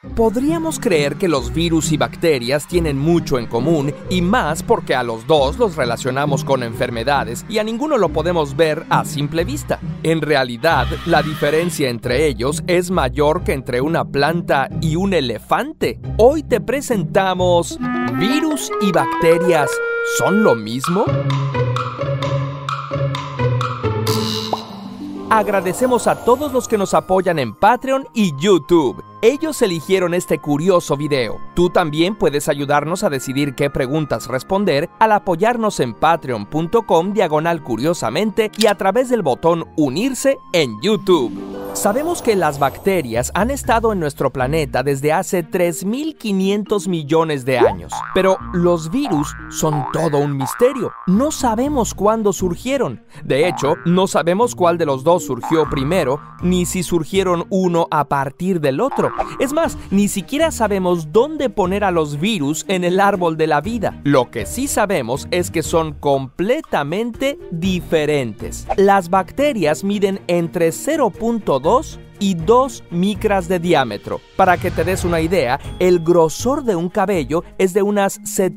Podríamos creer que los virus y bacterias tienen mucho en común, y más porque a los dos los relacionamos con enfermedades y a ninguno lo podemos ver a simple vista. En realidad, la diferencia entre ellos es mayor que entre una planta y un elefante. Hoy te presentamos ¿virus y bacterias son lo mismo? Agradecemos a todos los que nos apoyan en Patreon y YouTube. Ellos eligieron este curioso video. Tú también puedes ayudarnos a decidir qué preguntas responder al apoyarnos en patreon.com/curiosamente y a través del botón unirse en YouTube. Sabemos que las bacterias han estado en nuestro planeta desde hace 3.500 millones de años, pero los virus son todo un misterio. No sabemos cuándo surgieron. De hecho, no sabemos cuál de los dos surgió primero, ni si surgieron uno a partir del otro. Es más, ni siquiera sabemos dónde poner a los virus en el árbol de la vida. Lo que sí sabemos es que son completamente diferentes. Las bacterias miden entre 0.2 y 2 micras de diámetro. Para que te des una idea, el grosor de un cabello es de unas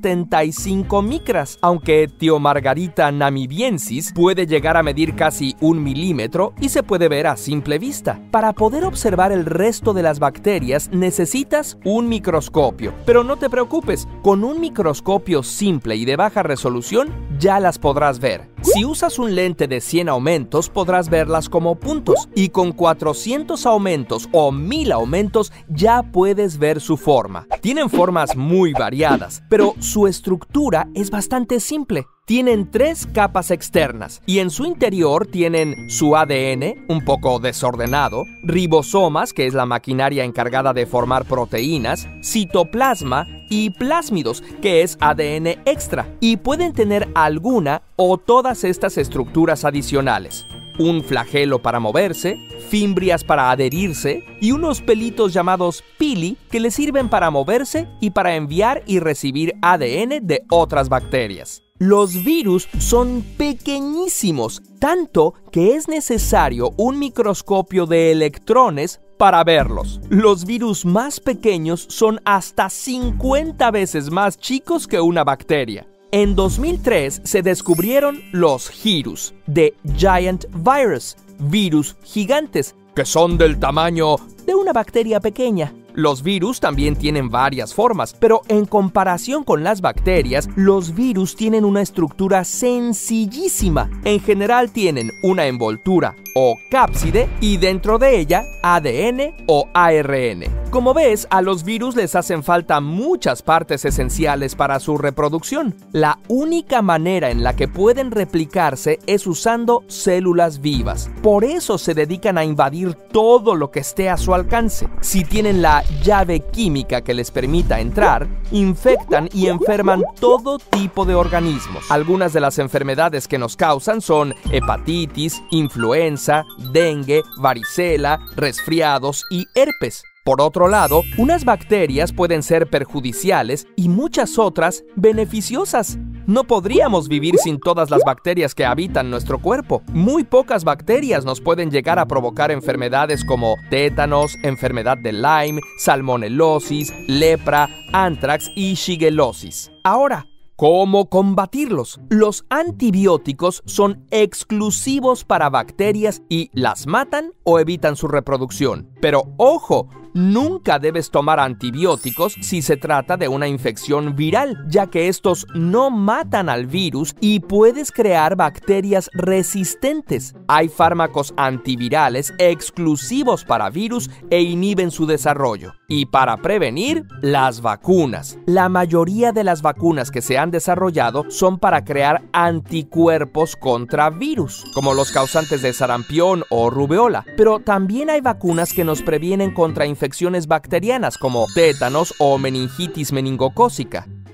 75 micras, aunque Thiomargarita namibiensis puede llegar a medir casi 1 milímetro y se puede ver a simple vista. Para poder observar el resto de las bacterias necesitas un microscopio, pero no te preocupes, con un microscopio simple y de baja resolución ya las podrás ver. Si usas un lente de 100 aumentos podrás verlas como puntos, y con 400 aumentos o 1000 aumentos ya puedes ver su forma. Tienen formas muy variadas, pero su estructura es bastante simple. Tienen 3 capas externas y en su interior tienen su ADN, un poco desordenado, ribosomas, que es la maquinaria encargada de formar proteínas, citoplasma y plásmidos, que es ADN extra, y pueden tener alguna o todas estas estructuras adicionales. Un flagelo para moverse, fimbrias para adherirse y unos pelitos llamados pili que le sirven para moverse y para enviar y recibir ADN de otras bacterias. Los virus son pequeñísimos, tanto que es necesario un microscopio de electrones para verlos. Los virus más pequeños son hasta 50 veces más chicos que una bacteria. En 2003 se descubrieron los GIRUS, de Giant Virus, virus gigantes, que son del tamaño de una bacteria pequeña. Los virus también tienen varias formas, pero en comparación con las bacterias, los virus tienen una estructura sencillísima. En general tienen una envoltura o cápside y dentro de ella ADN o ARN. Como ves, a los virus les hacen falta muchas partes esenciales para su reproducción. La única manera en la que pueden replicarse es usando células vivas. Por eso se dedican a invadir todo lo que esté a su alcance. Si tienen la llave química que les permita entrar, infectan y enferman todo tipo de organismos. Algunas de las enfermedades que nos causan son hepatitis, influenza, dengue, varicela, resfriados y herpes. Por otro lado, unas bacterias pueden ser perjudiciales y muchas otras beneficiosas. No podríamos vivir sin todas las bacterias que habitan nuestro cuerpo. Muy pocas bacterias nos pueden llegar a provocar enfermedades como tétanos, enfermedad de Lyme, salmonelosis, lepra, anthrax y shigellosis. Ahora, ¿cómo combatirlos? Los antibióticos son exclusivos para bacterias y las matan o evitan su reproducción. Pero ¡ojo! Nunca debes tomar antibióticos si se trata de una infección viral, ya que estos no matan al virus y puedes crear bacterias resistentes. Hay fármacos antivirales exclusivos para virus e inhiben su desarrollo. Y para prevenir, las vacunas. La mayoría de las vacunas que se han desarrollado son para crear anticuerpos contra virus, como los causantes de sarampión o rubeola. Pero también hay vacunas que nos previenen contra infecciones bacterianas como tétanos o meningitis meningocócica.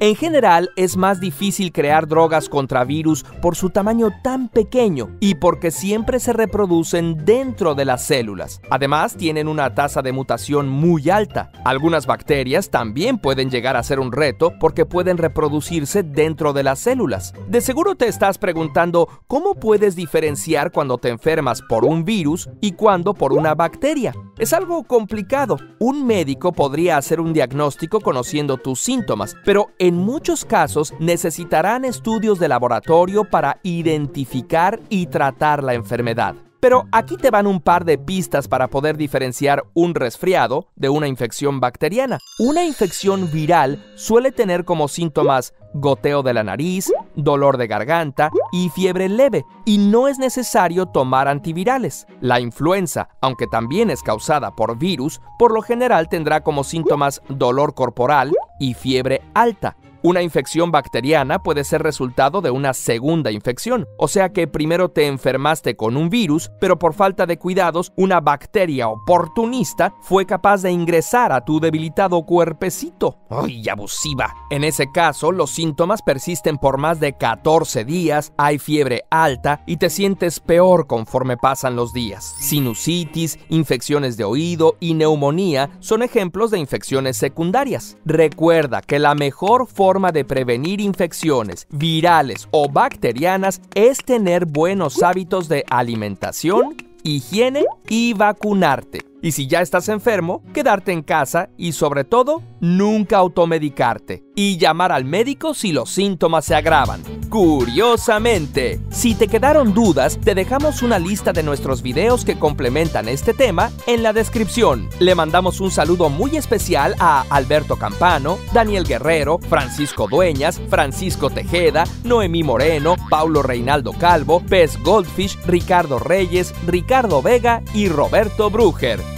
En general, es más difícil crear drogas contra virus por su tamaño tan pequeño y porque siempre se reproducen dentro de las células. Además, tienen una tasa de mutación muy alta. Algunas bacterias también pueden llegar a ser un reto porque pueden reproducirse dentro de las células. De seguro te estás preguntando cómo puedes diferenciar cuando te enfermas por un virus y cuando por una bacteria. Es algo complicado. Un médico podría hacer un diagnóstico conociendo tus síntomas, pero en muchos casos necesitarán estudios de laboratorio para identificar y tratar la enfermedad. Pero aquí te van un par de pistas para poder diferenciar un resfriado de una infección bacteriana. Una infección viral suele tener como síntomas goteo de la nariz, dolor de garganta y fiebre leve, y no es necesario tomar antivirales. La influenza, aunque también es causada por virus, por lo general tendrá como síntomas dolor corporal y fiebre alta. Una infección bacteriana puede ser resultado de una segunda infección, o sea que primero te enfermaste con un virus, pero por falta de cuidados, una bacteria oportunista fue capaz de ingresar a tu debilitado cuerpecito. ¡Ay, abusiva! En ese caso, los síntomas persisten por más de 14 días, hay fiebre alta y te sientes peor conforme pasan los días. Sinusitis, infecciones de oído y neumonía son ejemplos de infecciones secundarias. Recuerda que la mejor forma de prevenir infecciones virales o bacterianas es tener buenos hábitos de alimentación, higiene y vacunarte. Y si ya estás enfermo, quedarte en casa y sobre todo, nunca automedicarte. Y llamar al médico si los síntomas se agravan. Curiosamente, si te quedaron dudas, te dejamos una lista de nuestros videos que complementan este tema en la descripción. Le mandamos un saludo muy especial a Alberto Campano, Daniel Guerrero, Francisco Dueñas, Francisco Tejeda, Noemí Moreno, Paulo Reinaldo Calvo, Pez Goldfish, Ricardo Reyes, Ricardo Vega y Roberto Brúger.